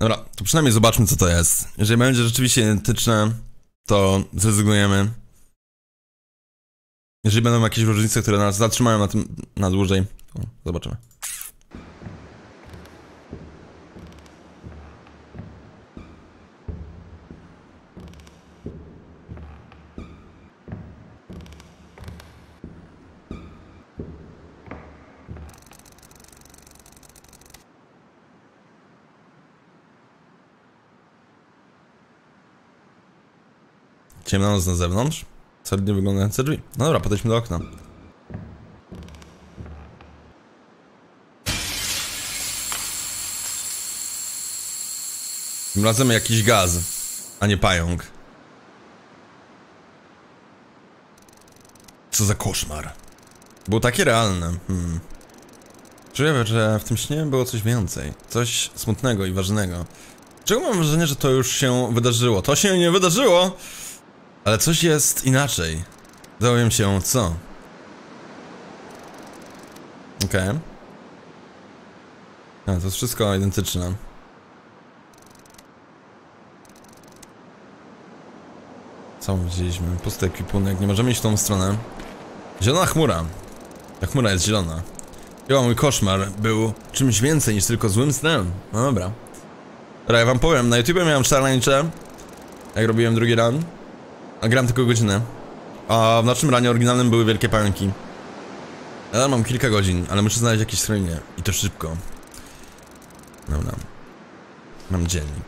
Dobra, to przynajmniej zobaczmy, co to jest. Jeżeli będzie rzeczywiście identyczne, to zrezygnujemy. Jeżeli będą jakieś różnice, które nas zatrzymają na tym na dłużej, to zobaczymy. Ciemna noc na zewnątrz. Solidnie wyglądające drzwi. No dobra, podejdźmy do okna. Tym razem jakiś gaz, a nie pająk. Co za koszmar. Było takie realne. Czuję, że w tym śnie było coś więcej. Coś smutnego i ważnego. Czego mam wrażenie, że to już się wydarzyło? To się nie wydarzyło! Ale coś jest inaczej. Dowiem się co. Okej. To jest wszystko identyczne. Co widzieliśmy? Pusty ekwipunek, nie możemy iść w tą stronę. Zielona chmura. Ta chmura jest zielona. Chyba mój koszmar był czymś więcej niż tylko złym snem. No dobra. Dobra, ja wam powiem, na YouTube miałem szaleńcze, jak robiłem drugi run. A gram tylko godzinę. A w naszym ranie oryginalnym były wielkie pająki. Ja mam kilka godzin, ale muszę znaleźć jakieś schronienie. I to szybko. Dobra. Mam dziennik.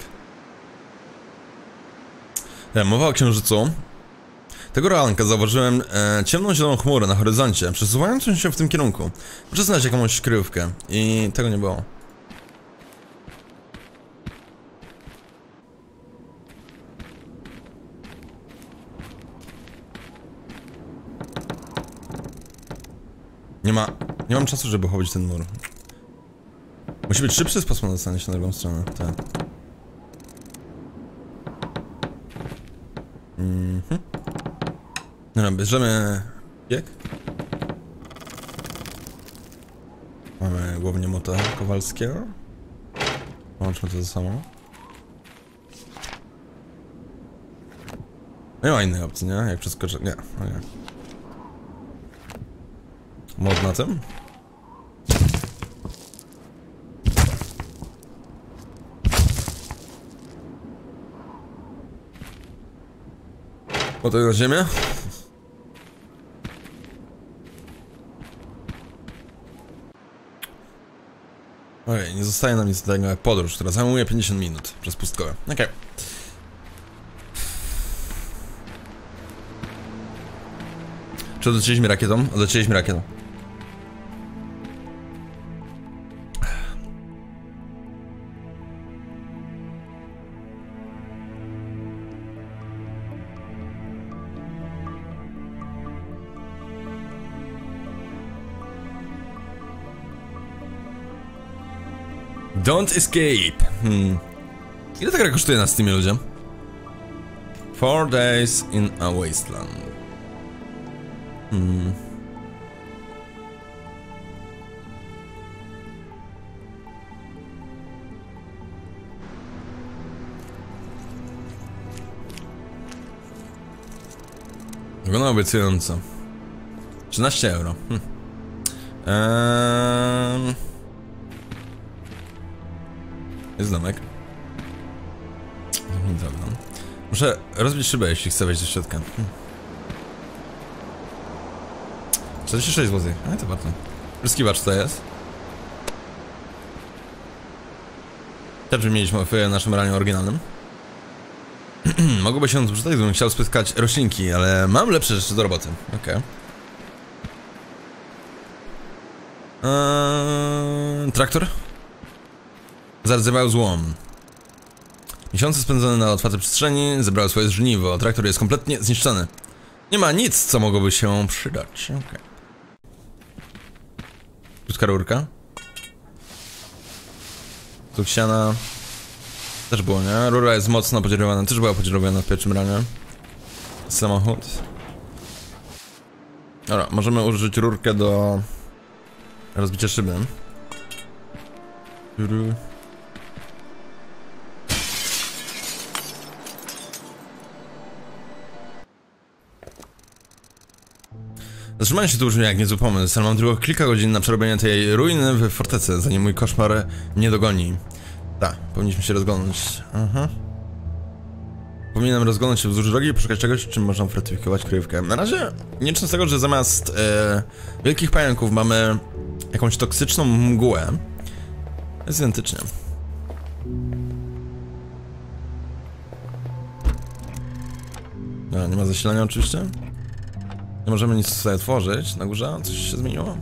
Mowa o księżycu. Tego ranka zauważyłem ciemną zieloną chmurę na horyzoncie, przesuwającą się w tym kierunku. Muszę znaleźć jakąś kryjówkę. I tego nie było. Nie mam czasu, żeby chodzić ten mur. Musi być szybszy sposób na dostanie się na drugą stronę, tak. Dobra, bierzemy bieg. Mamy głownie mota Kowalskiego. Połączmy to ze sobą. Nie ma innej opcji, nie? Jak przeskoczę... Nie, nie. Mod na tym? Potem na ziemię. Okej, nie zostaje nam nic innego jak podróż, która zajmuje 50 minut przez pustkowe. Okej. Czy odlecieliśmy rakietą? Odlecieliśmy rakietą. Don't escape. Ile ta gra kosztuje na Steamie, ludzie? 4 days in a wasteland. Wygląda obiecująco. 13 euro. Jest domek. Muszę rozbić szybę, jeśli chcę wejść do środka. 46 zł. Ale to warto. Pryskiwacz to jest. Też mieliśmy w naszym ranie oryginalnym. Mogłoby się przydać, gdybym chciał spyskać roślinki, ale mam lepsze rzeczy do roboty. Okej. Traktor? Zardzewiał złom. Miesiące spędzone na otwartej przestrzeni zebrały swoje żniwo. Traktor jest kompletnie zniszczony. Nie ma nic, co mogłoby się przydać. Okej. Krótka rurka. Tuksiana. Też było, nie? Rura jest mocno podzierowana. Też była podzierowana w pierwszym ranie. Samochód. Dobra, możemy użyć rurkę do rozbicia szyby. Zatrzymanie się tu brzmi jak niezły pomysł, ale mam tylko kilka godzin na przerobienie tej ruiny w fortecy, zanim mój koszmar mnie dogoni. Tak, powinniśmy się rozglądnąć. Powinienem rozglądać się wzdłuż drogi i poszukać czegoś, czym można fortyfikować kryjówkę. Na razie nie licząc tego, że zamiast wielkich pająków mamy jakąś toksyczną mgłę. Jest identycznie. Nie ma zasilania oczywiście. Nie możemy nic sobie otworzyć. Na górze coś się zmieniło?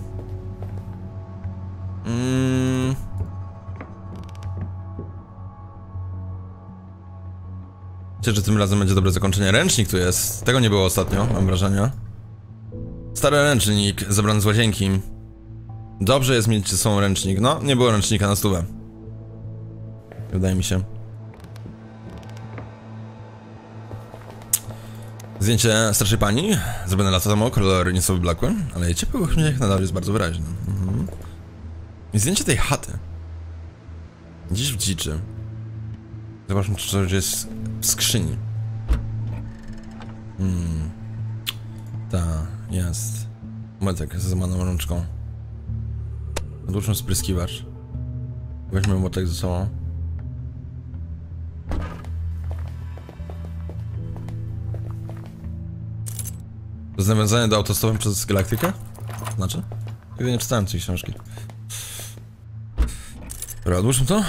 Myślę, że tym razem będzie dobre zakończenie. Ręcznik tu jest. Tego nie było ostatnio, mam wrażenie. Stary ręcznik, zabrany z łazienki. Dobrze jest mieć ze sobą ręcznik. No, nie było ręcznika na stówę. Wydaje mi się. Zdjęcie starszej pani, zrobione lata temu, kolory nieco wyblakłe, ale jej ciepły uśmiech nadal jest bardzo wyraźny. I zdjęcie tej chaty. Gdzieś w dziczy. Zobaczmy, czy coś jest w skrzyni. Ta, jest. Młotek z złamaną rączką. Odłóżmy spryskiwacz. Weźmy młotek ze sobą. To jest nawiązanie do autostopem przez galaktykę? Znaczy? Nigdy nie czytałem tej książki. Dobra, odłóżmy to.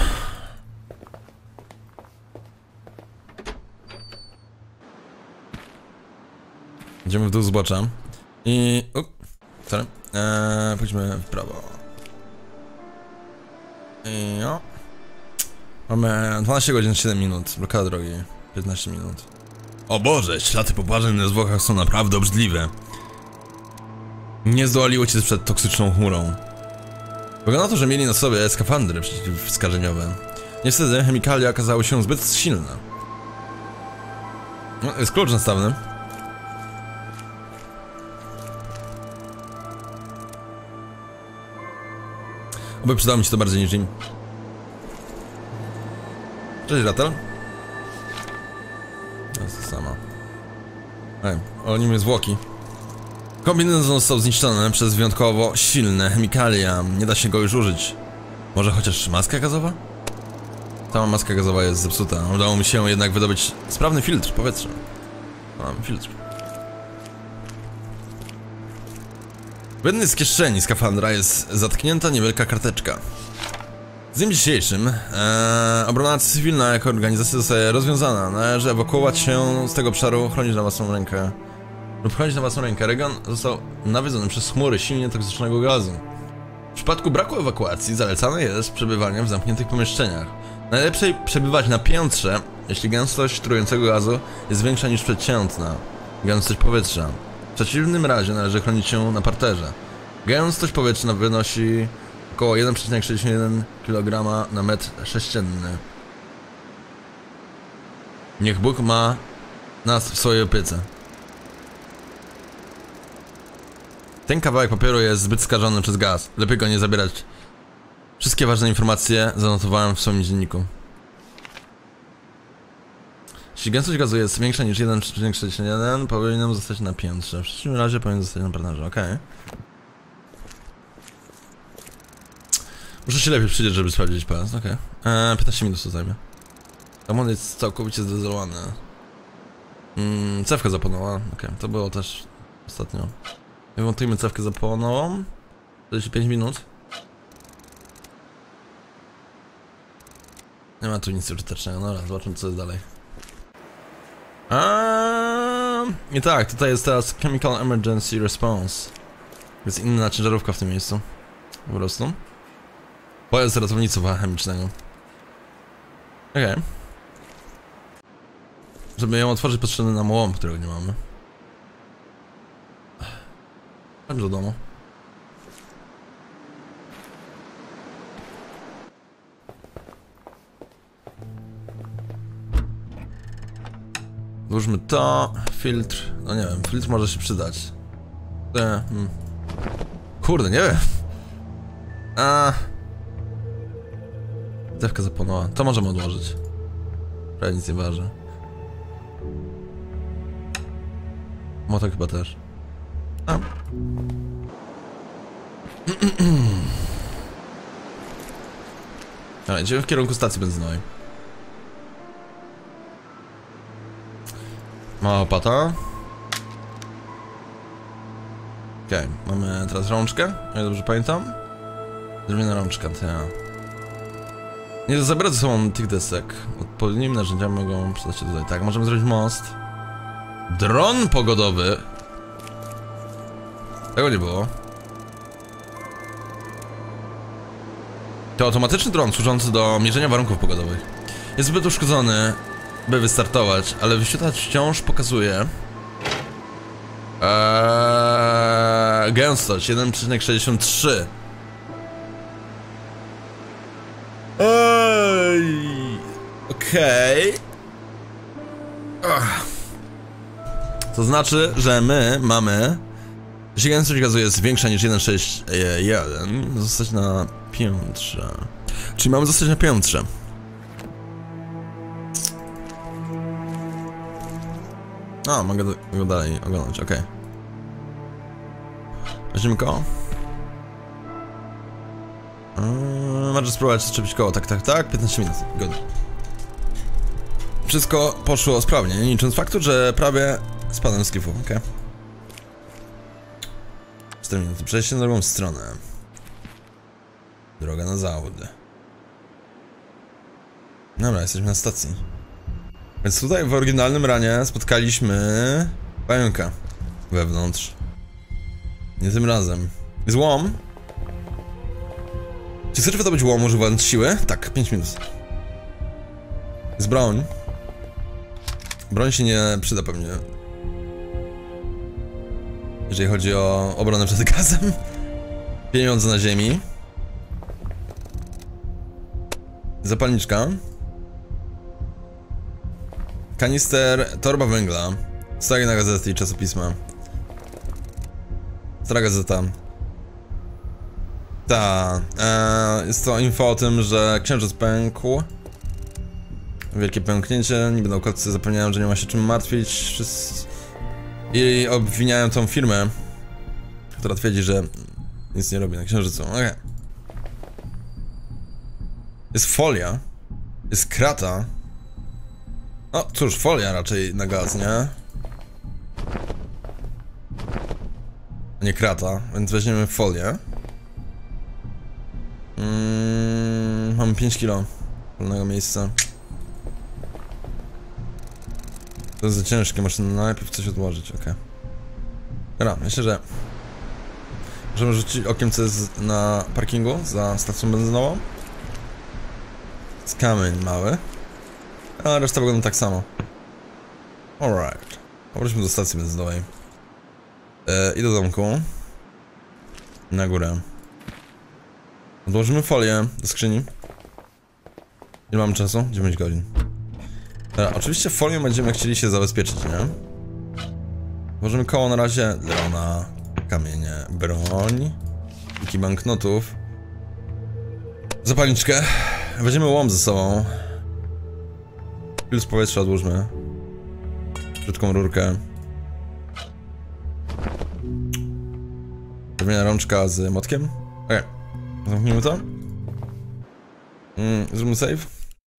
Idziemy w dół zbocza. I... sorry. Pójdźmy w prawo. I o. Mamy 12 godzin 7 minut. Blokada drogi. 15 minut. O Boże, ślady poparzeń na zwłokach są naprawdę obrzydliwe. Nie zdołaliło cię przed toksyczną chmurą. Wygląda na to, że mieli na sobie skafandry przeciwskażeniowe. Niestety chemikalia okazały się zbyt silne. No, jest klucz nastawny. Oby przydało mi się to bardziej niż im. Cześć, Ratel. To jest to samo. O nim jest zwłoki. Kombinezon został zniszczony przez wyjątkowo silne chemikalia. Nie da się go już użyć. Może chociaż maska gazowa? Sama maska gazowa jest zepsuta. Udało mi się jednak wydobyć sprawny filtr powietrza. Mam filtr. W jednej z kieszeni skafandra jest zatknięta niewielka karteczka. Z dniem dzisiejszym obrona cywilna jako organizacja zostaje rozwiązana. Należy ewakuować się z tego obszaru, chronić na własną rękę. Lub chronić na własną rękę. Region został nawiedzony przez chmury silnie toksycznego gazu. W przypadku braku ewakuacji zalecane jest przebywanie w zamkniętych pomieszczeniach. Najlepiej przebywać na piętrze, jeśli gęstość trującego gazu jest większa niż przeciętna gęstość powietrza. W przeciwnym razie należy chronić się na parterze. Gęstość powietrza wynosi około 1,61 kg na metr sześcienny. Niech Bóg ma nas w swojej opiece. Ten kawałek papieru jest zbyt skażony przez gaz. Lepiej go nie zabierać. Wszystkie ważne informacje zanotowałem w swoim dzienniku. Jeśli gęstość gazu jest większa niż 1,61, powinienem zostać na piętrze. W przeciwnym razie powinien zostać na parterze, okej. Muszę się lepiej przyjrzeć, żeby sprawdzić pas, okej. 15 minut to zajmie. Ramon jest całkowicie zdezolowany. Cewkę zapłonęła, okej, to było też ostatnio. Wymontujmy cewkę zapłonową. 45 minut. Nie ma tu nic użytecznego, no dobra, zobaczymy co jest dalej. I tak, tutaj jest teraz Chemical Emergency Response. Jest inna ciężarówka w tym miejscu. Po prostu. Pojazd ratownictwa chemicznego. Okej. Żeby ją otworzyć, potrzebny nam łom, którego nie mamy. Chodźmy do domu. Włóżmy to, filtr, no nie wiem, filtr może się przydać. Kurde, nie wiem. Cewka zapłonęła, to możemy odłożyć. Prawie nic nie waży. Motek chyba też. A. Dobra, idziemy w kierunku stacji benzynowej. Mała opata. Okej, mamy teraz rączkę, o ile dobrze pamiętam. Drewniana rączka, ta. Nie zabierać ze sobą tych desek. Odpowiednimi narzędziami mogą przydać się tutaj. Tak, możemy zrobić most. Dron pogodowy. Tego nie było. To automatyczny dron służący do mierzenia warunków pogodowych. Jest zbyt uszkodzony, by wystartować, ale wyświetlacz wciąż pokazuje gęstość 1,63. Okej. To znaczy, że my mamy... Jeśli gęstość gazu jest większa niż 1,61, zostać na piętrze. Czyli mamy zostać na piętrze. A, mogę go dalej oglądać, okej. Weźmiemy koło. Możesz spróbować strzepić koło, tak, 15 minut, good. Wszystko poszło sprawnie, nie licząc faktu, że prawie spadłem z klifu, okej. 4 minuty, przejście na drugą stronę. Droga na zachód. Dobra, jesteśmy na stacji. Więc tutaj w oryginalnym ranie spotkaliśmy pająka wewnątrz. Nie tym razem. Jest łom. Czy chcesz wydobyć łom używając siły? Tak, 5 minut. Jest broń. Broń się nie przyda pewnie, jeżeli chodzi o obronę przed gazem. Pieniądze na ziemi. Zapalniczka. Kanister, torba węgla. Stary na gazety i czasopisma. Stara gazeta. Ta. Jest to info o tym, że księżyc pękł. Wielkie pęknięcie. Niby naukowcy zapewniają, że nie ma się czym martwić. I obwiniają tą firmę, która twierdzi, że nic nie robi na księżycu. Okej. Jest folia. Jest krata. No cóż, folia raczej na gaz, nie? A nie krata, więc weźmiemy folię. Mamy 5 kilo wolnego miejsca. To jest za ciężkie, muszę najpierw coś odłożyć, okej. Dobra, myślę, że możemy rzucić okiem, co jest na parkingu za stacją benzynową. Jest kamień mały, a reszta wygląda tak samo. Alright. Powróćmy do stacji benzynowej. I do domku. Na górę. Odłożymy folię do skrzyni. Ile mamy czasu? 9 godzin. Oczywiście folią będziemy chcieli się zabezpieczyć, nie? Włożymy koło na razie, drona, kamienie, broń, kilki banknotów, zapalniczkę, weźmiemy łom ze sobą, filtr powietrza odłóżmy, krótką rurkę, drewniana rączka z młotkiem, okej, zamknijmy to, zróbmy save.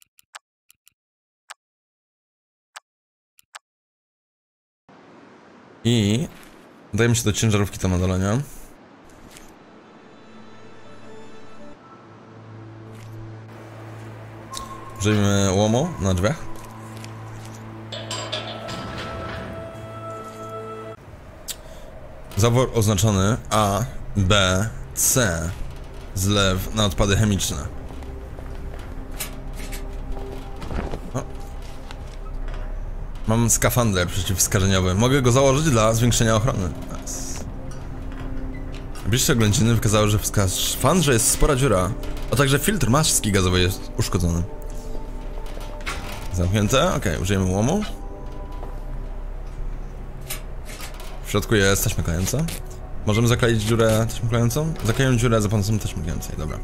I dajemy się do ciężarówki tam na dole, nie? Użyjmy łomu na drzwiach. Zawór oznaczony A, B, C. Zlew na odpady chemiczne. Mam skafander przeciwskażeniowy. Mogę go założyć dla zwiększenia ochrony. Nice. Bliższe oględziny wykazały, że w skafandrze jest spora dziura, a także filtr maski gazowej jest uszkodzony. Zamknięte? Okej, użyjemy łomu. W środku jest taśma klejąca. Możemy zakleić dziurę taśmą klejącą? Zakleję dziurę za pomocą taśmy klejącej, dobra.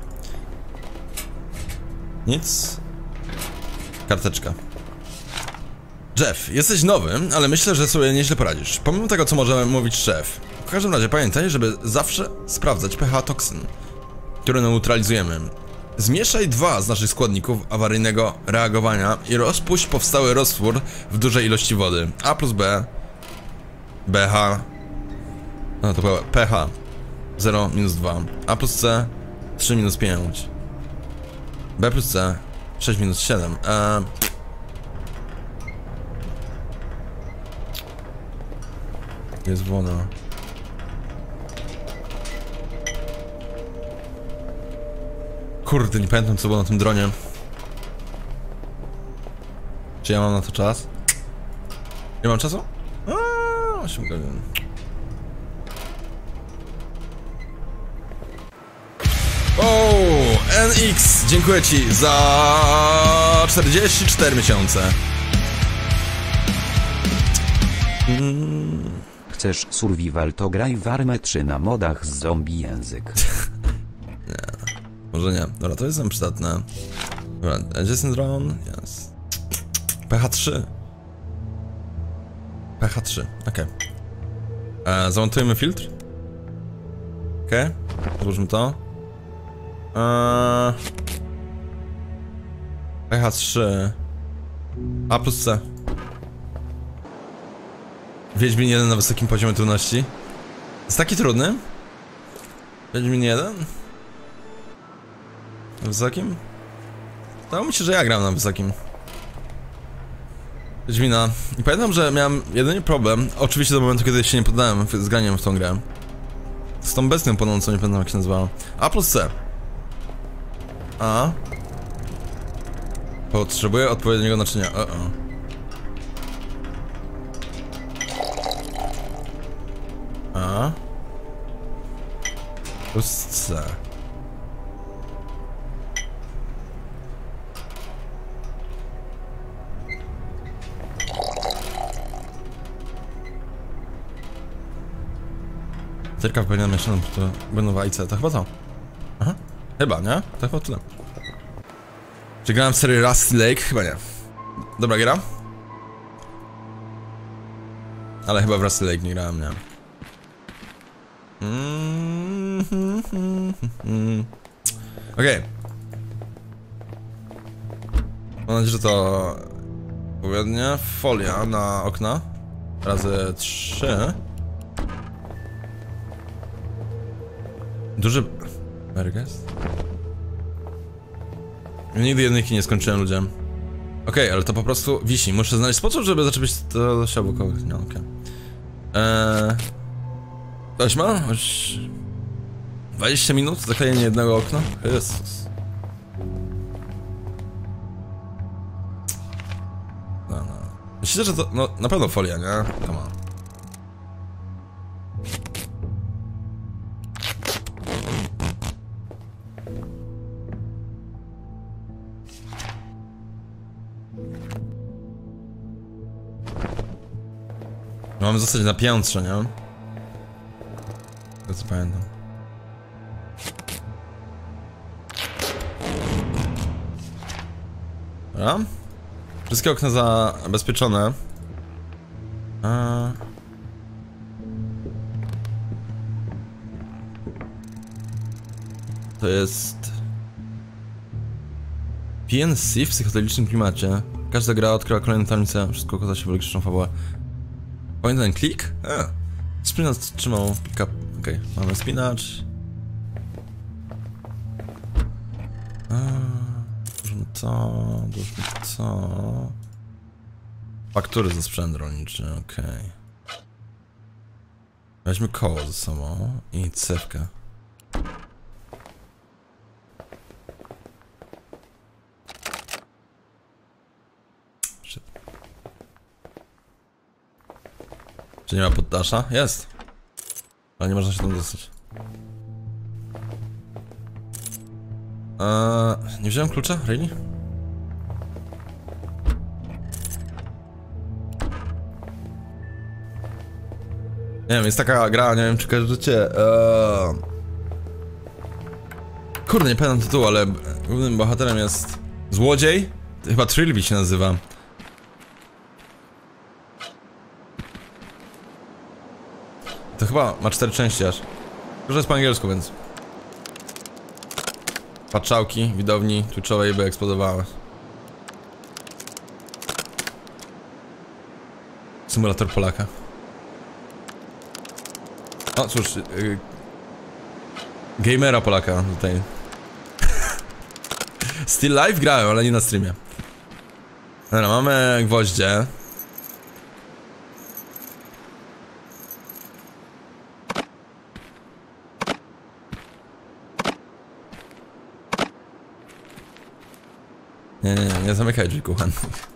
Nic. Karteczka. Jeff, jesteś nowy, ale myślę, że sobie nieźle poradzisz. Pomimo tego, co może mówić szef. każdym razie pamiętaj, żeby zawsze sprawdzać pH toksyn, które neutralizujemy. Zmieszaj 2 z naszych składników awaryjnego reagowania i rozpuść powstały roztwór w dużej ilości wody. A plus B, BH, no to było pH 0 minus 2, A plus C 3 minus 5, B plus C 6 minus 7. Jest woda. Kurde, nie pamiętam co było na tym dronie. Czy ja mam na to czas? Nie mam czasu? 8 godzin. O, NX, dziękuję ci za 44 miesiące. Chcesz survival, to graj w Armę 3 na modach z zombie język. Nie, może nie. Dobra, to jest nam przydatne. Dobra, Jason Drone, yes. PH3. PH3, okej. Zamontujemy filtr. Okej, złóżmy to. PH3 A plus C. Wiedźmin 1 na wysokim poziomie trudności. Jest taki trudny? Wiedźmin 1? Na wysokim? Wydało mi się, że ja gram na wysokim Wiedźmina. I pamiętam, że miałem jedynie problem, oczywiście do momentu, kiedy się nie poddałem z graniem w tą grę, z tą bestią płonącą, nie pamiętam jak się nazywała. A plus C. A. Potrzebuję odpowiedniego naczynia. A. Plus C. Tylko pewnie mieszaną, to będą wajce, to chyba to. Aha. Chyba, nie? To chyba tyle. Czy grałem w serię Rusty Lake? Chyba nie. Dobra gra? Ale chyba w Rusty Lake nie grałem, nie. Okej. Mam nadzieję, że to odpowiednia folia na okna. Razy 3. Duży... Merges? Nigdy jedynki nie skończyłem, ludzie. Okej, ale to po prostu wisi. Muszę znaleźć sposób, żeby zaczepić to do siebie kogoś. No, okej. Ktoś ma? 20 minut? Zaklejenie jednego okna? Jezus. No. Myślę, że to... No, na pewno folia, nie? To ma. Mamy zostać na piętrze, nie? To co pamiętam. Dobra. Wszystkie okna zabezpieczone. To jest... PNC w psychodelicznym klimacie. Każda gra odkryła kolejną tajemnicę, wszystko okazuje się w logiczną fabułę. Pamiętam ten klik? Spinacz trzymał pick-up. Okej, mamy spinacz. Dużmy to. Faktury za sprzęt rolniczy, okej. Weźmy koło ze sobą i cewkę. Czy nie ma poddasza? Jest! Ale nie można się tam dostać. Nie wziąłem klucza? Really? Nie wiem, jest taka gra, nie wiem czy kojarzycie. Kurde, nie pamiętam tytułu, ale głównym bohaterem jest złodziej? Chyba Trilby się nazywa. To chyba ma 4 części aż. Tylko, że jest po angielsku, więc... Patrzałki, widowni twitchowej by eksplodowały. Symulator Polaka. O cóż, gamera Polaka tutaj. Still Live grałem, ale nie na streamie. Dobra, mamy gwoździe. Nie zamykaj drzwi kuchennych.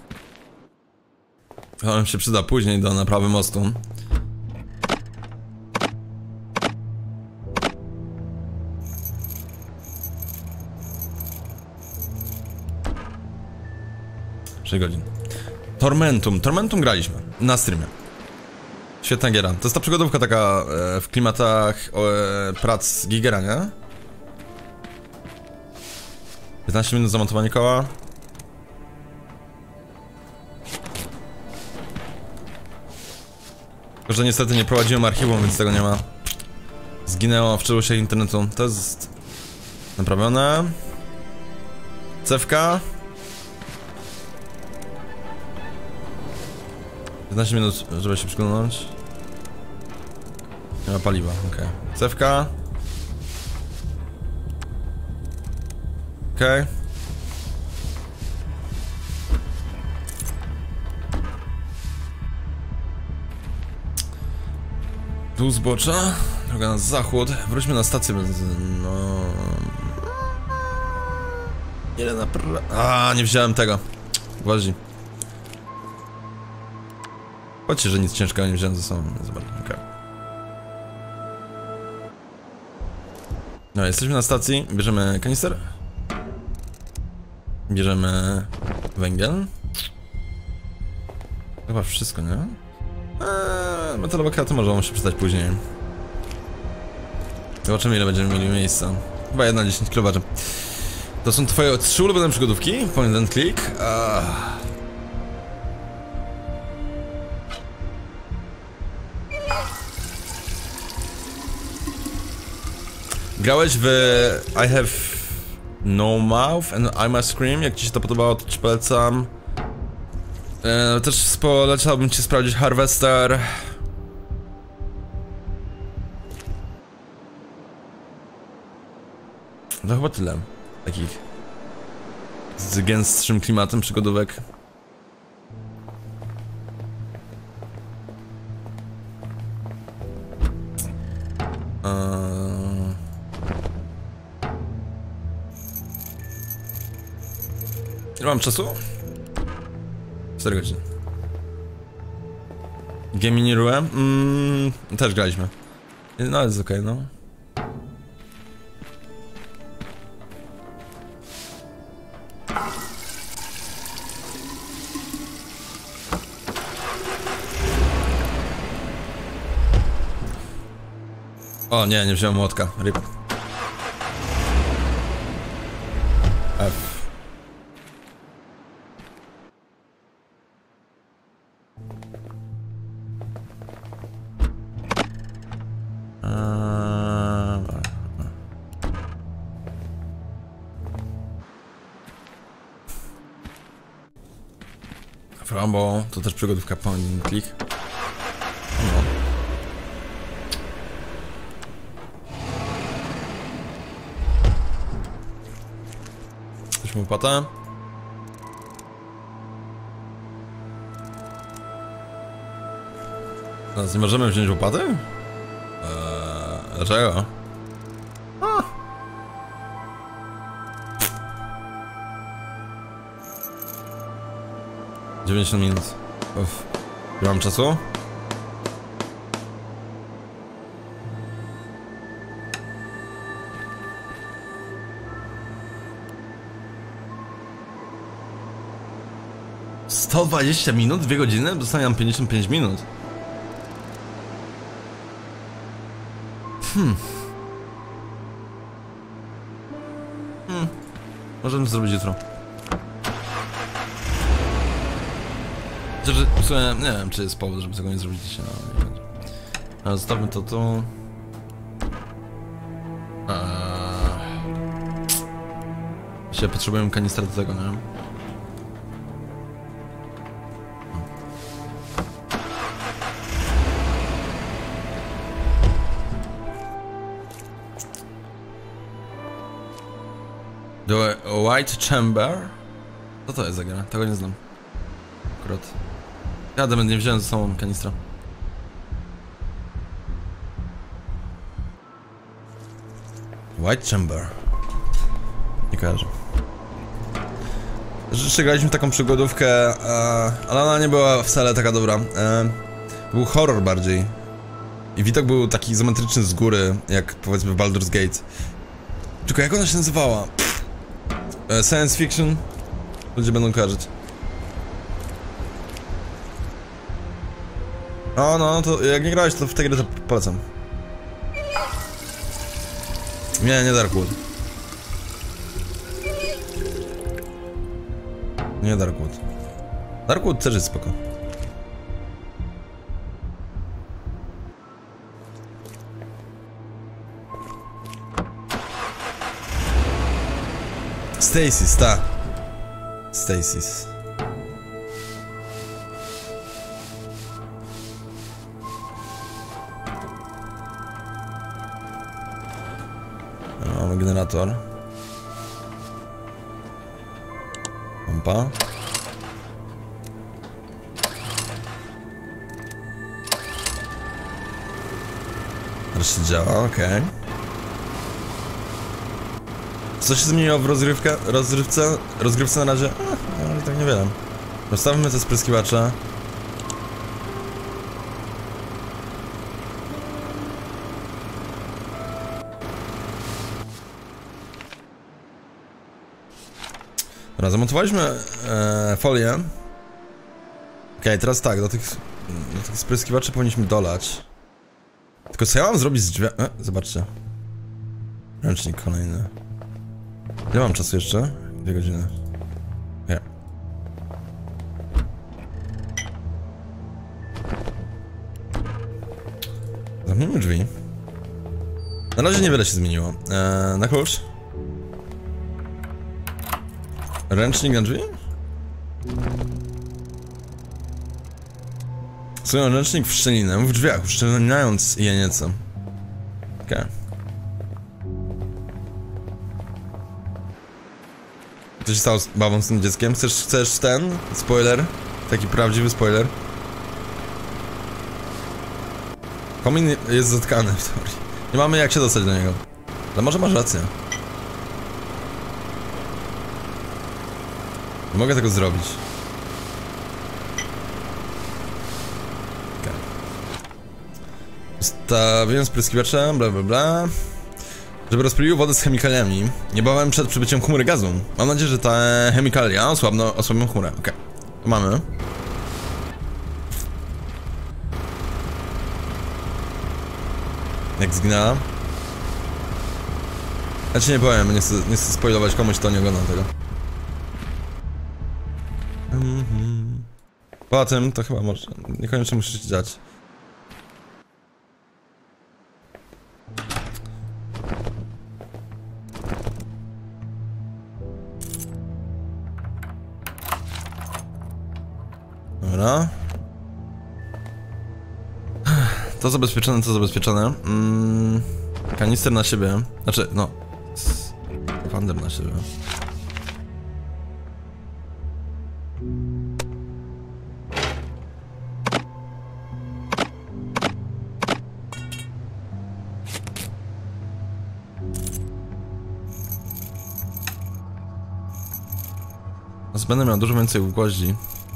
To nam się przyda później do naprawy mostu. Godzin. Tormentum graliśmy na streamie. Świetna giera. To jest ta przygodówka taka w klimatach prac Gigera, nie? 15 minut zamontowanie koła. Tylko, że niestety nie prowadziłem archiwum, więc tego nie ma. Zginęło w czelusiach internetu. To jest naprawione. Cewka. 15 minut, żeby się przyglądnąć. Nie ma paliwa, okej. Cewka. Okej. Tu zbocza, droga na zachód. Wróćmy na stację benzynowa. Ile na nie wziąłem tego. Gwoździ. Chodźcie, że nic ciężkiego nie wziąłem ze sobą. Zobacz, okej. No, jesteśmy na stacji. Bierzemy kanister. Bierzemy węgiel. Chyba wszystko, nie? Metalowe kraty może się przydać później. Zobaczymy, ile będziemy mieli miejsca. Chyba 1,10 kW. To są twoje 3 ulubione przygodówki? Point and click. Grałeś w I Have No Mouth and I Must Scream? Jak ci się to podobało, to ci polecam. Też polecałbym ci sprawdzić Harvester. No chyba tyle. Takich z gęstszym klimatem przygodówek. Ile mam czasu? 4 godziny. Gemini Rue? Też graliśmy. No jest okej, no. O nie, nie wziąłem młotka. RIP. F. Frambo, to też przygodówka point and click. No. Weźmy łopatę. Teraz nie możemy wziąć łopaty? Dlaczego? 90 minut. Uff. Nie mam czasu? ...120 minut? 2 godziny? Dostaniam 55 minut. Możemy zrobić jutro. W sumie nie wiem, czy jest powód, żeby tego nie zrobić dzisiaj. No, Ale zostawmy to tu. Dzisiaj potrzebujemy kanistra do tego, nie? The White Chamber? Co to jest za gra? Tego nie znam. Akurat. Ja nie wziąłem ze sobą kanistra. White Chamber. Nie kojarzę. Rzeczywiście graliśmy taką przygodówkę, ale ona nie była wcale taka dobra. Był horror bardziej. I widok był taki izometryczny z góry, jak powiedzmy w Baldur's Gate. Tylko jak ona się nazywała? Science fiction? Ludzie będą kojarzyć. No, to jak nie grałeś to w tej grze to polecam. Nie Darkwood. Nie Darkwood. Darkwood też jest spoko. Stasis, ta. Stasis. Mamy generator. Pompa. Wreszcie działa, okej. Co się zmieniło w rozgrywce na razie? No, tak niewiele. Rozstawmy te spryskiwacze. Dobra, zamontowaliśmy folię. Okej, teraz tak, do tych spryskiwaczy powinniśmy dolać. Tylko co ja mam zrobić z drzwiami? Zobaczcie. Ręcznik kolejny. Ile mam czasu jeszcze? 2 godziny. Nie. Zamknijmy drzwi. Na razie niewiele się zmieniło. Na klucz. Ręcznik na drzwi? Wsuję ręcznik w szczelinę, w drzwiach, uszczelniając je nieco. Okej. Co się stało z babą z tym dzieckiem? Chcesz ten? Spoiler? Taki prawdziwy spoiler? Komin jest zatkany w teorii. Nie mamy jak się dostać do niego. Ale może masz rację. Nie mogę tego zrobić. Okay. Ustawiłem spryskiwacze, bla bla bla. Żeby rozpylił wodę z chemikaliami, niebawem przed przybyciem chmury gazu. Mam nadzieję, że te chemikalia osłabią chmurę. Okej. To mamy. Jak zginęła. Ja ci nie powiem, nie chcę spoilować komuś, kto nie ogląda tego. Poza tym to chyba może niekoniecznie musi się dziać. Dobra. To zabezpieczone, to zabezpieczone. Kanister na siebie. Znaczy, no. Wander na siebie. Będę miał dużo więcej gwoździ.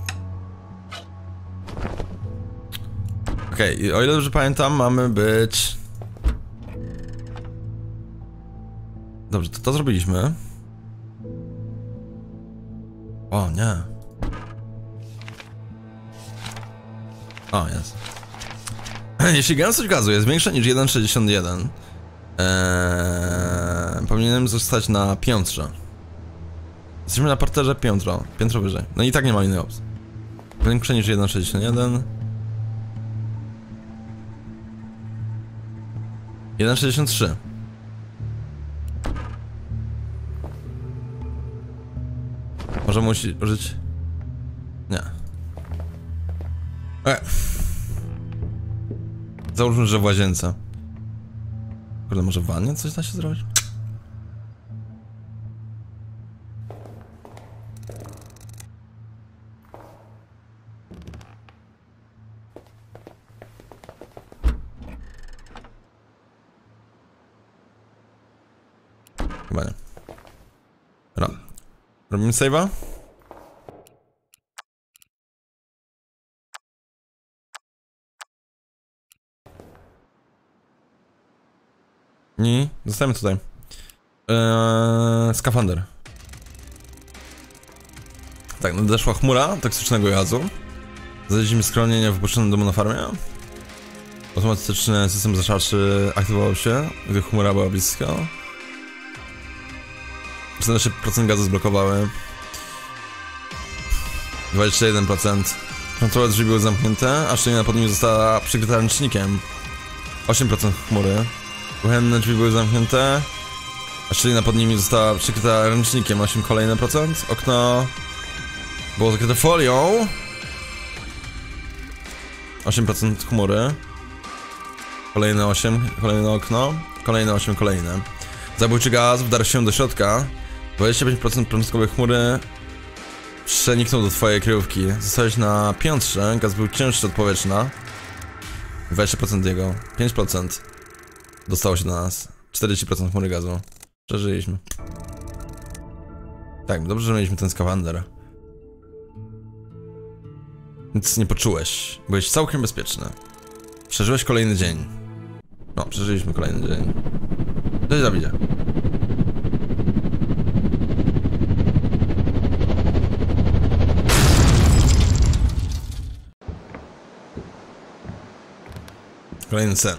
Okej, o ile dobrze pamiętam, mamy być... Dobrze, to zrobiliśmy. O, nie. O, jest. Jeśli gęstość gazu jest większa niż 1,61, powinienem zostać na piętrze. Jesteśmy na parterze piętro wyżej. No i tak nie ma innej opcji. Większe niż 1,61. 1,63. Może musi użyć... Nie. Załóżmy, że w łazience. Kurde, może w wannie coś da się zrobić? Chyba nie. Robimy save'a? Nie, zostajemy tutaj. Skafander. Tak, nadeszła chmura toksycznego gazu. Znaleźliśmy schronienie w wypuszczonym domu na farmie. Automatyczny system zaszarczy aktywował się, gdy chmura była blisko. 14% gazu zblokowały. 21%. Kontrole drzwi były zamknięte, a szczelina pod nimi została przykryta ręcznikiem. 8% chmury. Kuchenne drzwi były zamknięte, a szczelina pod nimi została przykryta ręcznikiem. 8 kolejne procent. Okno było zakryte folią. 8% chmury. Kolejne 8, kolejne okno. Kolejne 8, kolejne. Zabójczy gaz wdarł się do środka. 25% prądkowej chmury przeniknął do twojej kryjówki. Zostałeś na piętrze, gaz był cięższy od powietrzna. 20% jego, 5% dostało się do nas. 40% chmury gazu. Przeżyliśmy. Tak, dobrze, że mieliśmy ten skafander. Nic nie poczułeś. Byłeś całkiem bezpieczny. Przeżyłeś kolejny dzień. No, przeżyliśmy kolejny dzień. Cześć, Dawidzie. Kolejny sen.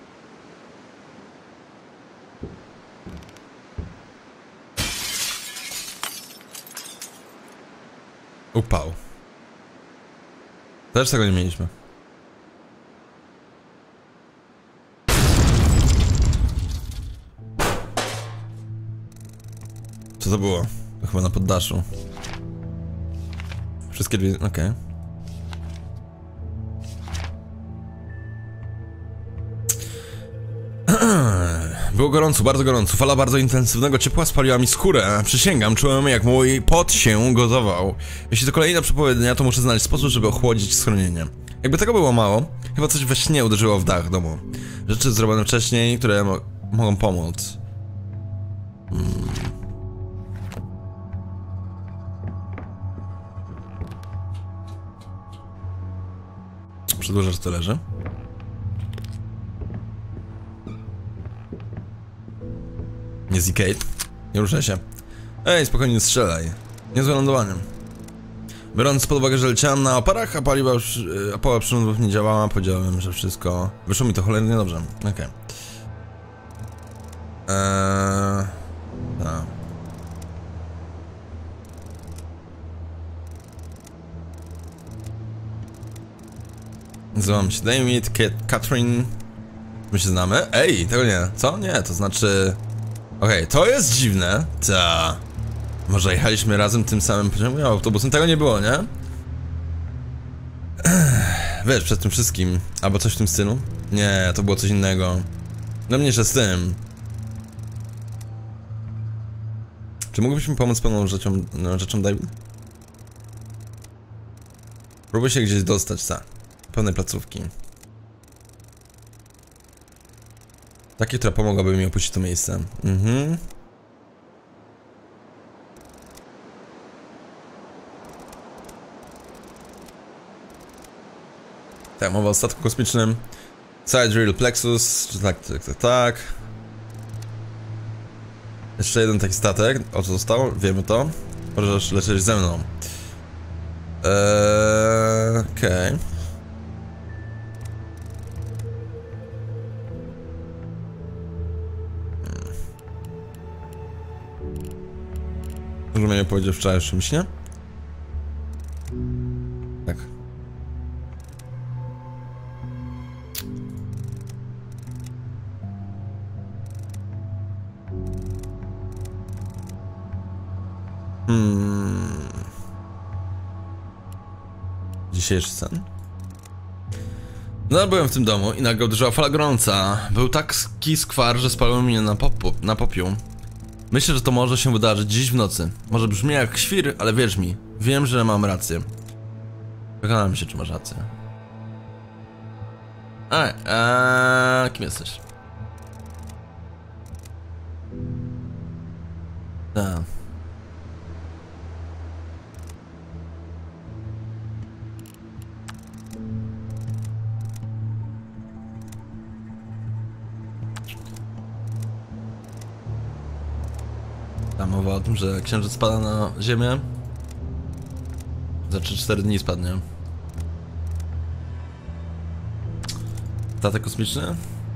Upał. Też tego nie mieliśmy. Co to było? To chyba na poddaszu. Wszystkie drzwi... okej. Było gorąco, bardzo gorąco. Fala bardzo intensywnego ciepła spaliła mi skórę. Przysięgam, czułem jak mój pot się gotował. Jeśli to kolejna przepowiednia, to muszę znaleźć sposób, żeby ochłodzić schronienie. Jakby tego było mało, chyba coś we śnie uderzyło w dach domu. Rzeczy zrobione wcześniej, które mogą pomóc. Przedłużacz to leży. Nie zikate. Nie ruszaj się. Ej, spokojnie strzelaj. Niezłe lądowanie. Biorąc pod uwagę, że leciałem na oparach, a pała przyrządów nie działała, powiedziałem, że wszystko... Wyszło mi to cholernie dobrze. Okej. Tak. Nazywam się David, Catherine. My się znamy? Ej, tego nie. Co? Nie, to znaczy... Okej, to jest dziwne. Ta. Może jechaliśmy razem tym samym pociągiem autobusem? Tego nie było, nie? Wiesz, przed tym wszystkim. Albo coś w tym stylu? Nie, to było coś innego. No mniejsza z tym. Czy mógłbyś mi pomóc pewną rzeczą, David? Próbuj się gdzieś dostać, ta. Pełnej placówki. Takiej, która pomogłaby mi opuścić to miejsce. Tak, mowa o statku kosmicznym. Sidereal Plexus, czy tak. Jeszcze jeden taki statek. O co zostało? Wiemy to. Możesz lecieć ze mną. Okej. Może mnie powiedział wczoraj o czymś, nie? Tak. Dzisiejszy sen. No, byłem w tym domu i nagle uderzyła fala gorąca. Był taki skwar, że spaliło mnie na popiół. Myślę, że to może się wydarzyć dziś w nocy. Może brzmi jak świr, ale wierz mi, wiem, że mam rację. Przekonałem się, czy masz rację. Kim jesteś? Tak. Tam mowa o tym, że księżyc spada na ziemię. Za 3-4 dni spadnie. Statek kosmiczny?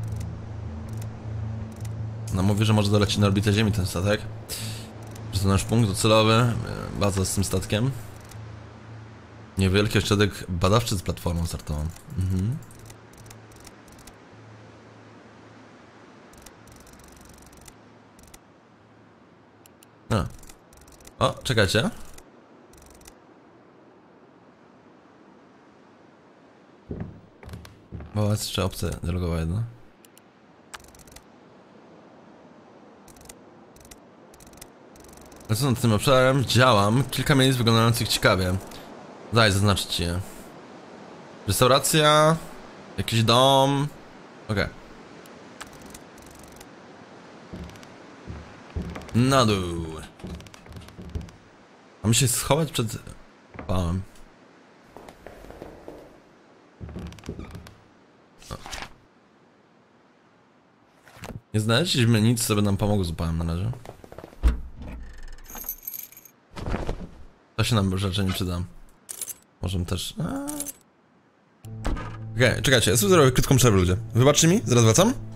No mówi, że może dolecieć na orbitę Ziemi ten statek. Że to nasz punkt docelowy, baza z tym statkiem. Niewielki ośrodek badawczy z platformą startową. O, czekajcie. Bo jest jeszcze opcja dialogowa jedna. Lecąc nad tym obszarem działam kilka miejsc wyglądających ciekawie. Daj zaznaczyć ci je. Restauracja, jakiś dom. Okej. Na dół. Mam się schować przed pałem. Nie znaleźliśmy nic, co by nam pomogło z upałem na razie. To się nam rzeczy nie przyda. Możemy też... Okej, czekajcie, ja sobie zrobię krótką przerwę, ludzie. Wybaczcie mi, zaraz wracam.